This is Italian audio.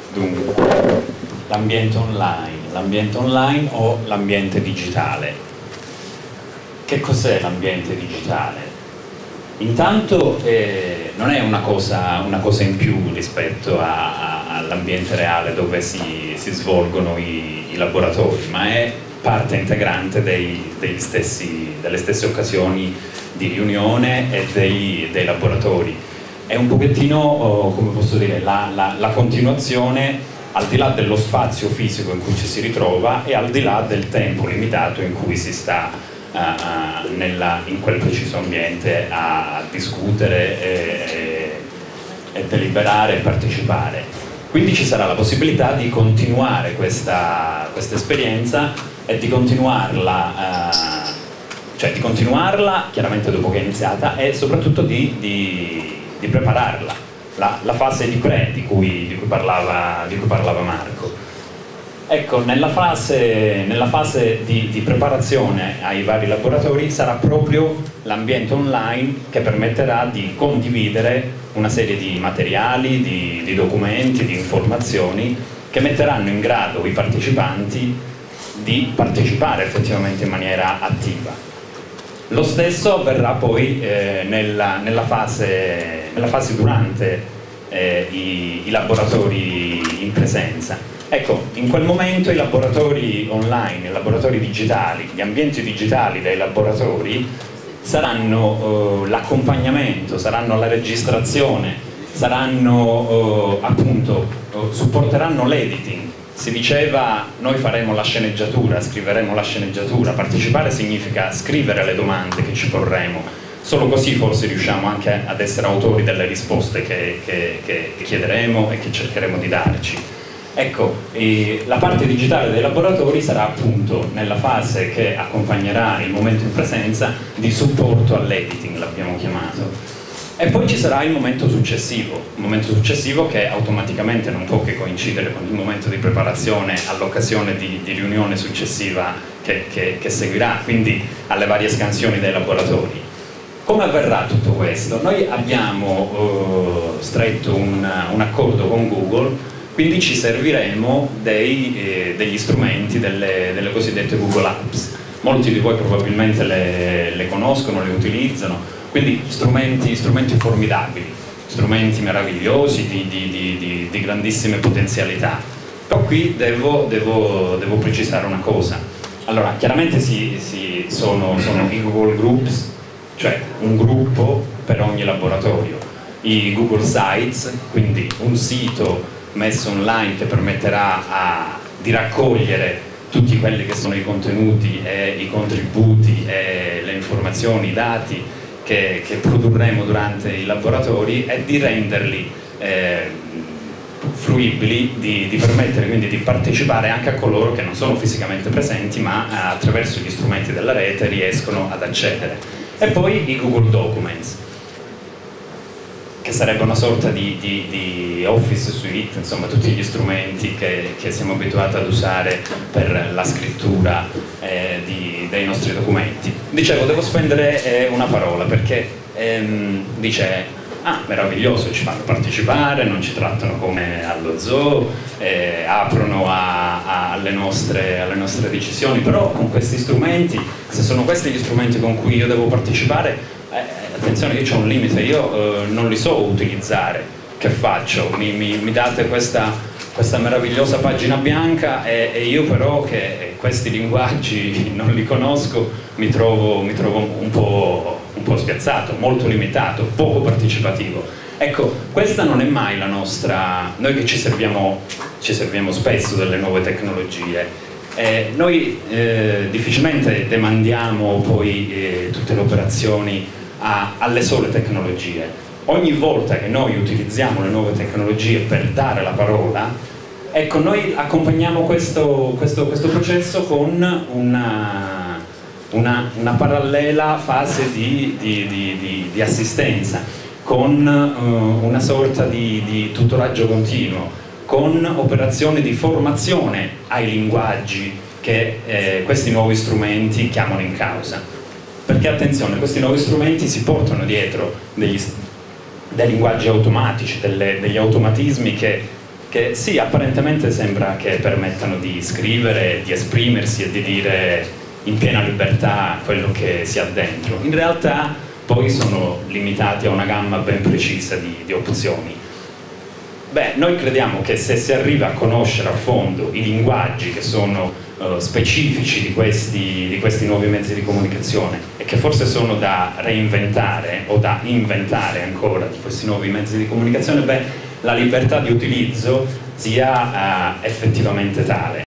Dunque, l'ambiente online o l'ambiente digitale. Che cos'è l'ambiente digitale? Intanto non è una cosa in più rispetto all'ambiente reale dove si svolgono i laboratori, ma è parte integrante delle stesse occasioni di riunione e dei laboratori. È un pochettino, come posso dire, la continuazione al di là dello spazio fisico in cui ci si ritrova e al di là del tempo limitato in cui si sta in quel preciso ambiente a discutere e deliberare e partecipare. Quindi ci sarà la possibilità di continuare questa esperienza e di continuarla, chiaramente dopo che è iniziata, e soprattutto di prepararla, la fase di pre di cui parlava Marco. Ecco, nella fase di preparazione ai vari laboratori sarà proprio l'ambiente online che permetterà di condividere una serie di materiali, di documenti, di informazioni che metteranno in grado i partecipanti di partecipare effettivamente in maniera attiva. Lo stesso avverrà poi nella fase durante i laboratori in presenza. Ecco, in quel momento i laboratori online, i laboratori digitali, gli ambienti digitali dei laboratori saranno l'accompagnamento, saranno la registrazione, saranno supporteranno l'editing. Si diceva noi faremo la sceneggiatura, scriveremo la sceneggiatura, partecipare significa scrivere le domande che ci porremo, solo così forse riusciamo anche ad essere autori delle risposte che chiederemo e che cercheremo di darci. Ecco, la parte digitale dei laboratori sarà appunto nella fase che accompagnerà il momento in presenza di supporto all'editing, l'abbiamo chiamato. E poi ci sarà il momento successivo che automaticamente non può che coincidere con il momento di preparazione all'occasione di riunione successiva che seguirà, quindi alle varie scansioni dei laboratori. Come avverrà tutto questo? Noi abbiamo stretto un accordo con Google. Quindi ci serviremo degli strumenti, delle cosiddette Google Apps. Molti di voi probabilmente le conoscono, le utilizzano, quindi strumenti formidabili, strumenti meravigliosi, di grandissime potenzialità. Però qui devo precisare una cosa. Allora, chiaramente sono i Google Groups, cioè un gruppo per ogni laboratorio. I Google Sites, quindi un sito messo online che permetterà di raccogliere tutti quelli che sono i contenuti e i contributi e le informazioni, i dati che produrremo durante i laboratori e di renderli fruibili, di permettere quindi di partecipare anche a coloro che non sono fisicamente presenti ma attraverso gli strumenti della rete riescono ad accedere. E poi i Google Documents, che sarebbe una sorta di Office Suite, insomma tutti gli strumenti che siamo abituati ad usare per la scrittura dei nostri documenti. Dicevo, devo spendere una parola perché dice, meraviglioso, ci fanno partecipare, non ci trattano come allo zoo, aprono alle nostre decisioni, però con questi strumenti, se sono questi gli strumenti con cui io devo partecipare, attenzione che io ho un limite, io non li so utilizzare, che faccio? Mi date questa meravigliosa pagina bianca e io però che questi linguaggi non li conosco mi trovo un po' spiazzato, molto limitato, poco partecipativo. Ecco, questa non è mai la nostra, noi che ci serviamo spesso delle nuove tecnologie. Noi difficilmente demandiamo poi tutte le operazioni alle sole tecnologie. Ogni volta che noi utilizziamo le nuove tecnologie per dare la parola, ecco, noi accompagniamo questo processo con una parallela fase di assistenza, con una sorta di tutoraggio continuo, con operazioni di formazione ai linguaggi che questi nuovi strumenti chiamano in causa. Perché attenzione, questi nuovi strumenti si portano dietro dei linguaggi automatici, degli automatismi che che sì, apparentemente sembra che permettano di scrivere, di esprimersi e di dire in piena libertà quello che si ha dentro. In realtà poi sono limitati a una gamma ben precisa di opzioni. Beh, noi crediamo che se si arriva a conoscere a fondo i linguaggi che sono specifici di questi nuovi mezzi di comunicazione e che forse sono da reinventare o da inventare ancora di questi nuovi mezzi di comunicazione, beh, la libertà di utilizzo sia effettivamente tale.